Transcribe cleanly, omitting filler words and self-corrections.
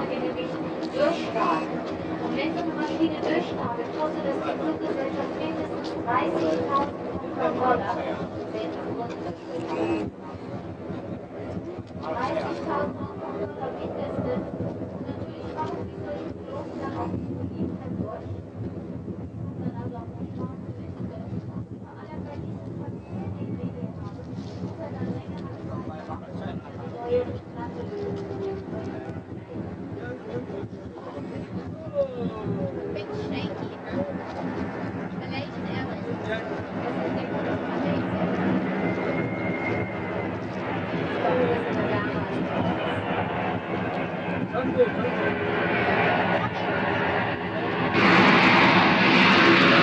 durchstarten. Und wenn so eine Maschine durchstartet, kostet das die Fluggesellschaft mindestens 30.000 Dollar. 30.000 Dollar mindestens. Und natürlich machen die solche Piloten dann auch die Beliebtheit durch. Dann also auch noch Spaß mit. Vor allem bei diesen Verkehr, den wir hier haben, wo wir dann längere Zeit neue